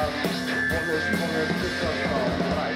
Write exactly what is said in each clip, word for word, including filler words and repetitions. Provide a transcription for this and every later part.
Помнишь, помнишь, ты сказал, рай.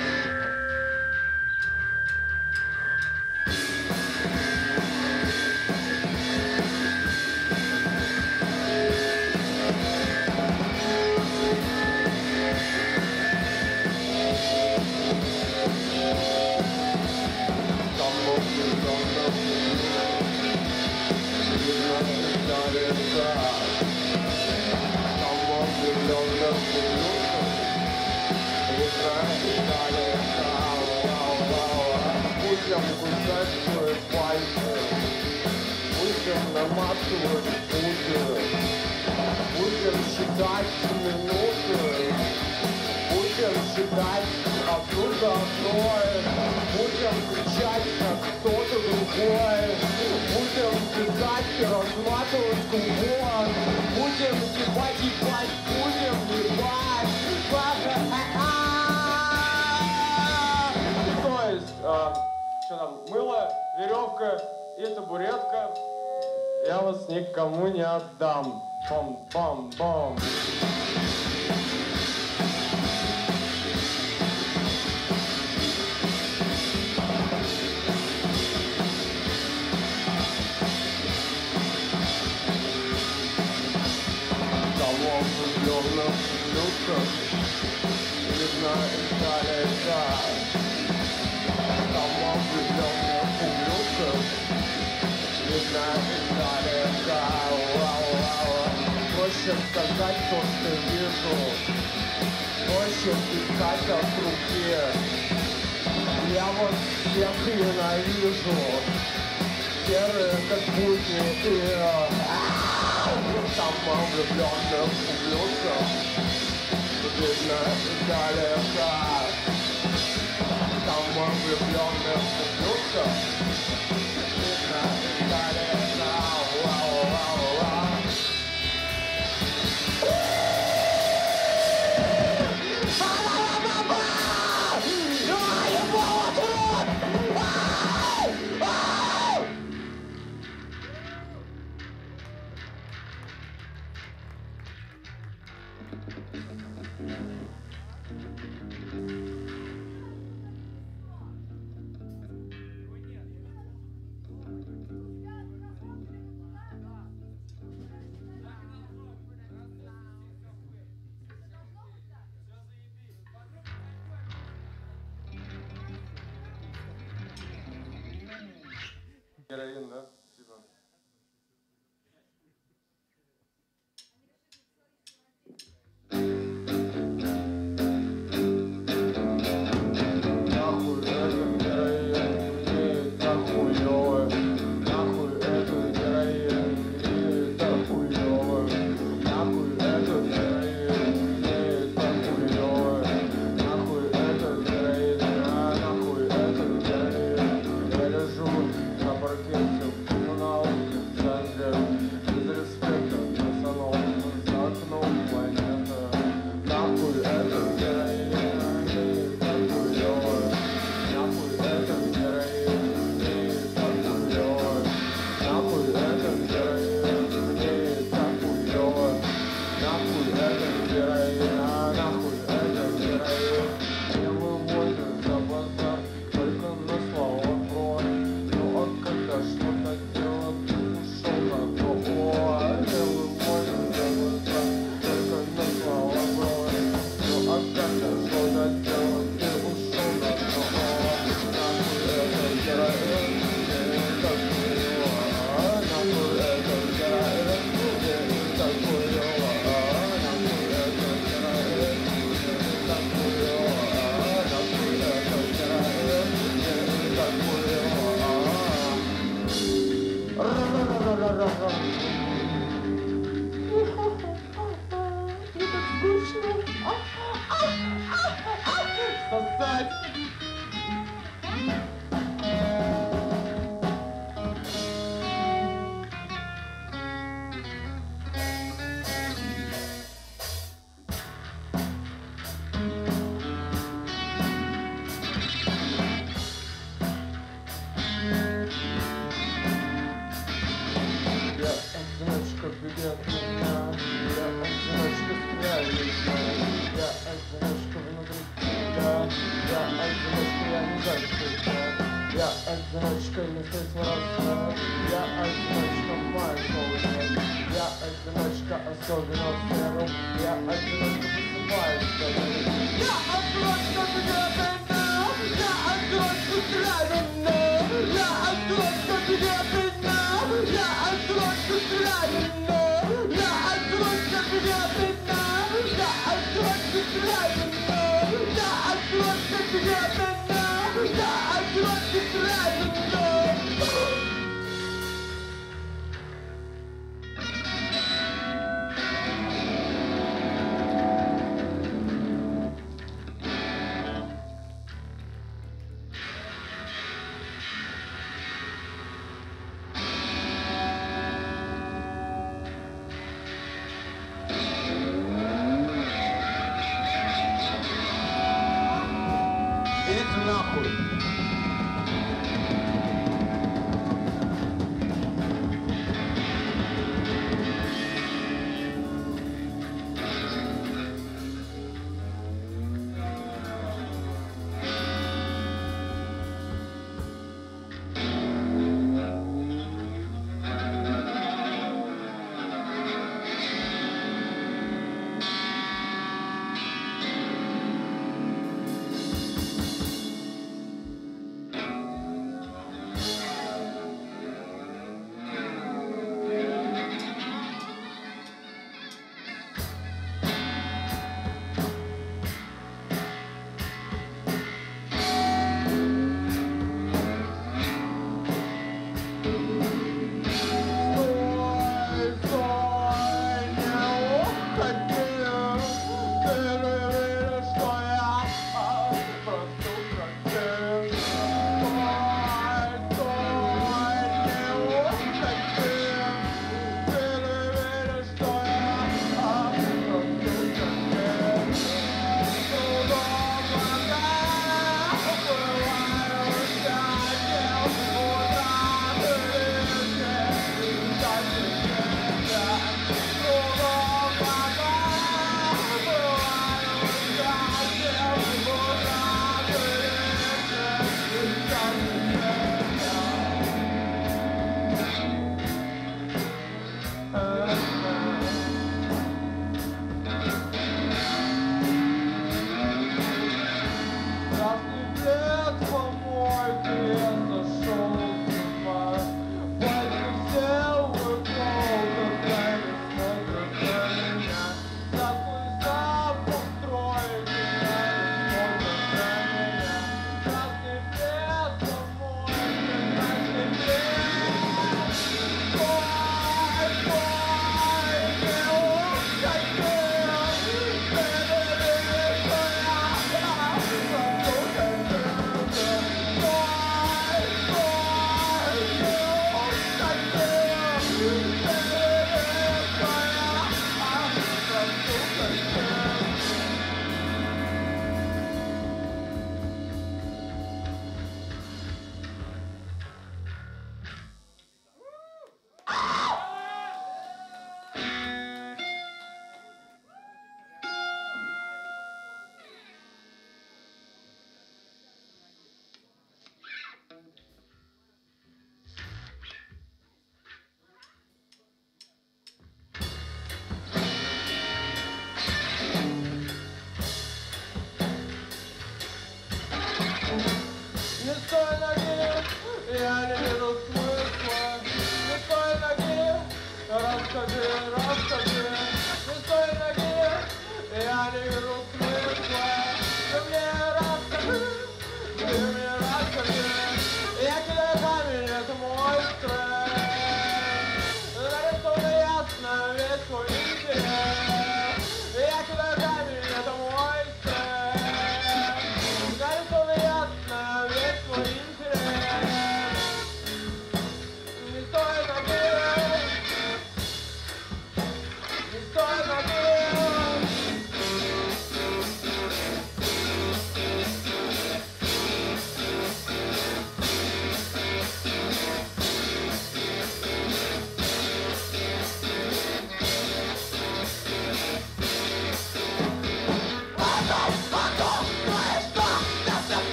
Будем кусать свои пальцы, будем наматывать путы, будем считать минуты, будем считать одну за одной, будем кричать, как кто-то другой, будем писать и разматывать губой, будем ебать, ебать, будем ебать. То есть, а, что там, мыло, веревка и табуретка, я вас никому не отдам. Бам-бам-бам. Кого влюбленных лютках видно издалека. Кого влюбленных лютках видно издалека. Проще сказать то, что вижу, проще писать от руки. Я вас всех ненавижу, серые как будни и там влюбленных ублюдков видно издалека. Там влюбленных ублюдков видно издалека. Вау-вау-вау-вау. Героин, да? Спасибо. Нахуй этот героин, не так хуёвый. Нахуй этот героин, не так хуёвый. Нахуй этот героин, не так хуёвый. Нахуй этот героин, а нахуй этот героин. Я лежу на паркете. одиночка, не слышно рассвет. Я одиночка, Майкл. Я одиночка, особенно в сером. Я одиночка, просыпаюсь в голове. Я одиночка, где-то. Я одиночка, стреляю. Я одиночка, где-то. Я одиночка, стреляю. Я одиночка, где-то. Я одиночка, стреляю. Я одиночка, где-то. Я одиночка, стреляю.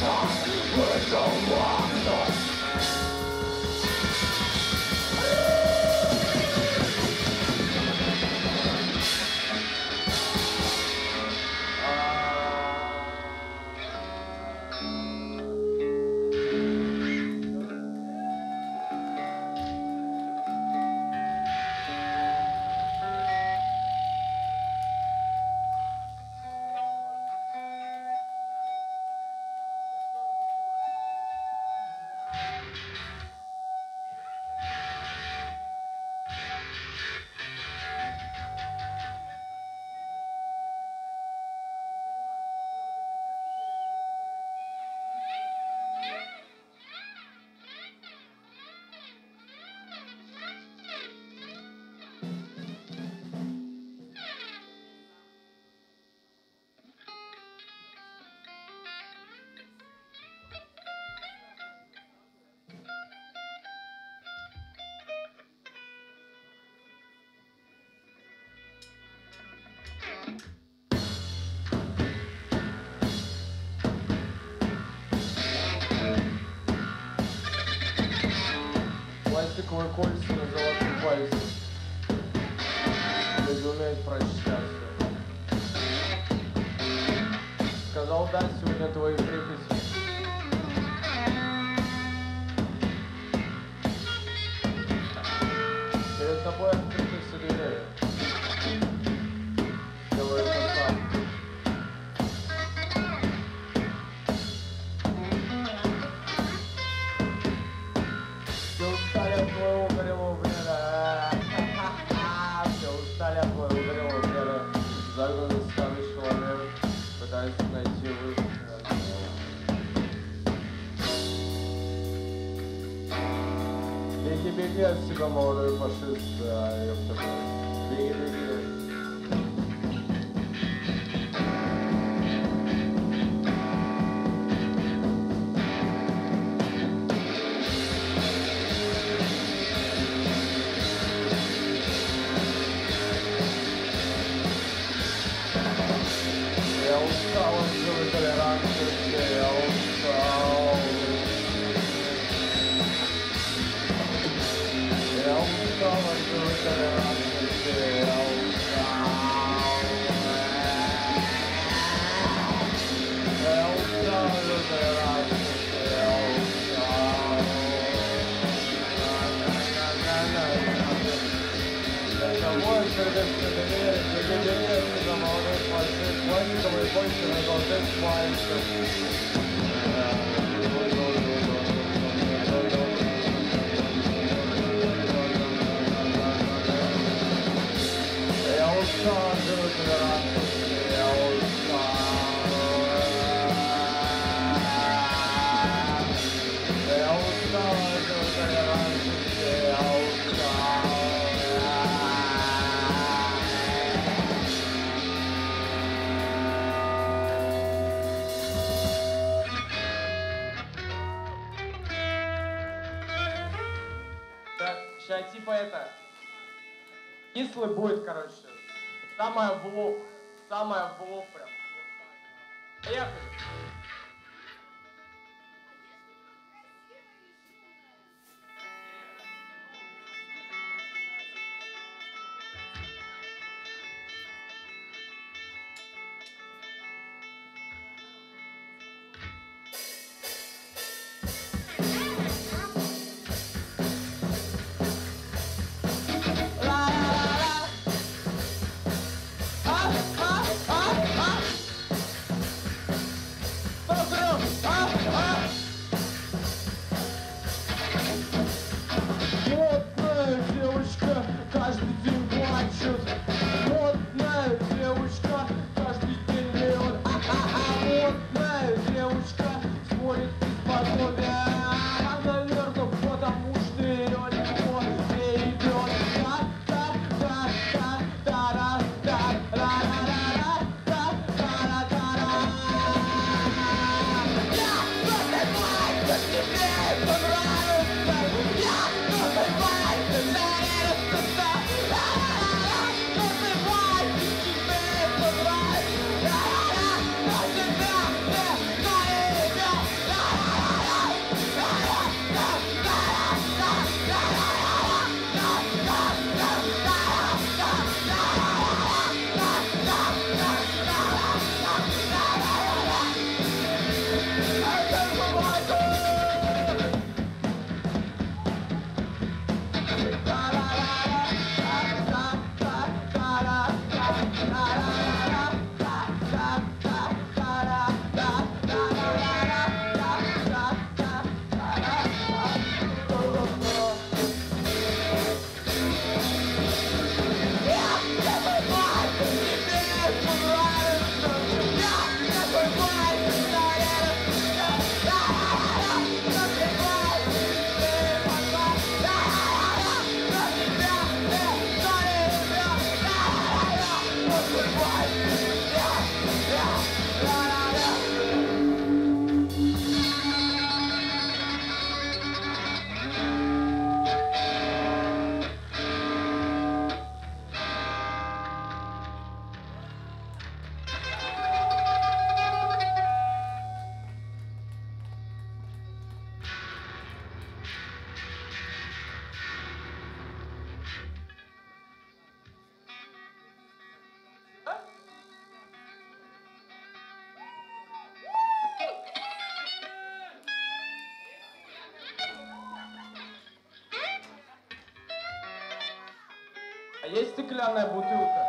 Пластиковые кольца на золотом пальце. Люди умеют прощаться. Сказал, да, сегодня твои прихоти. Перед тобой открыты все двери. Делаю посадку. Все устали от твоего угорелого бреда. Все устали от твоего угорелого бреда. Загнанный старый человек пытается найти выход. Беги, беги от себя, молодой фашист, а, ёпта, беги, беги. Я устал от живой толерантности, я устал. Я устал от живой толерантности, я устал. Я устал от живой толерантности, я устал. Это мой сердечный доверие, где доверие за молодых фальшивых, пластиковые кольца на золотых пальцах. Я устал от живой толерантности, я устал. Я устал от живой толерантности, я устал. Сейчас типа это, кислый будет, короче, самое в лоб, самое в лоб прям. Поехали. есть стеклянная бутылка?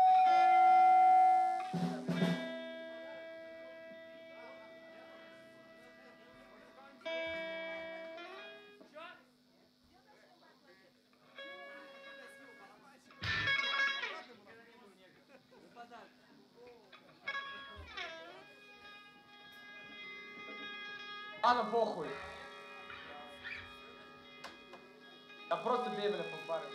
Ладно, похуй. Я просто бей меня по паре.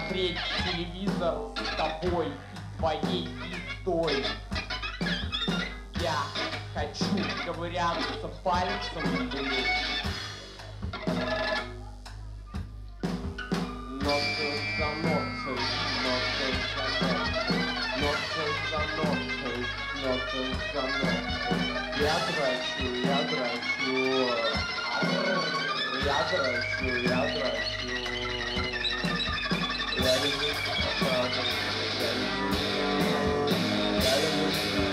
смотреть телевизор с тобой и твоей пиздой. Я хочу ковыряться пальцем в углу. Ночью за ночью, ночью за ночью, ночью за ночью, ночью за ночью. Я драчу, я драчу, я драчу, я драчу. Я люблю правду, я люблю, я люблю,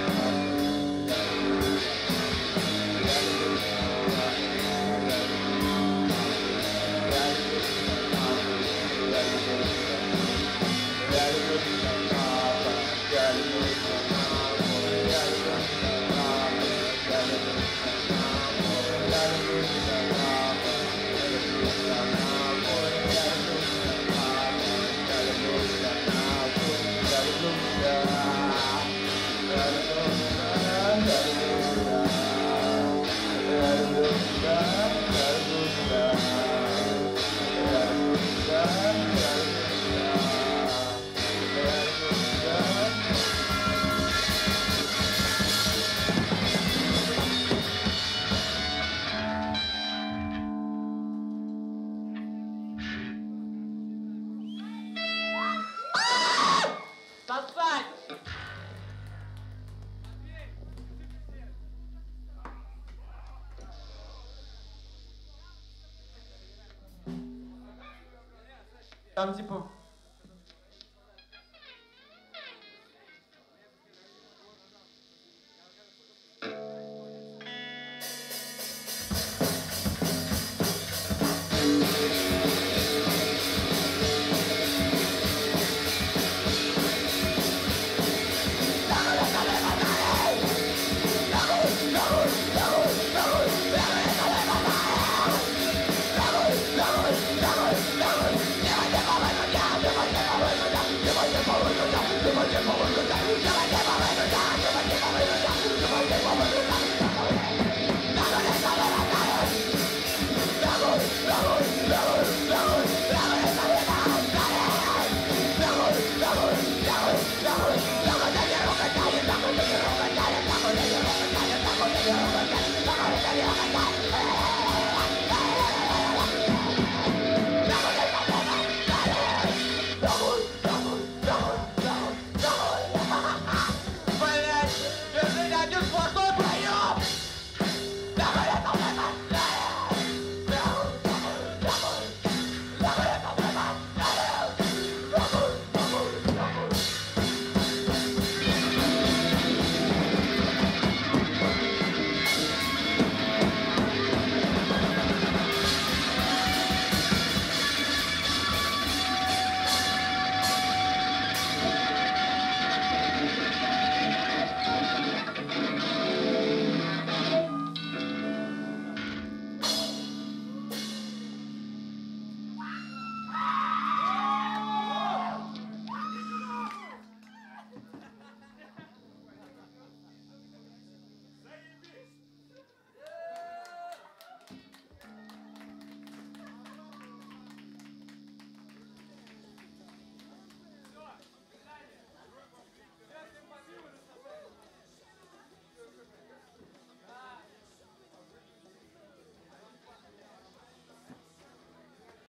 я люблю, я Там типа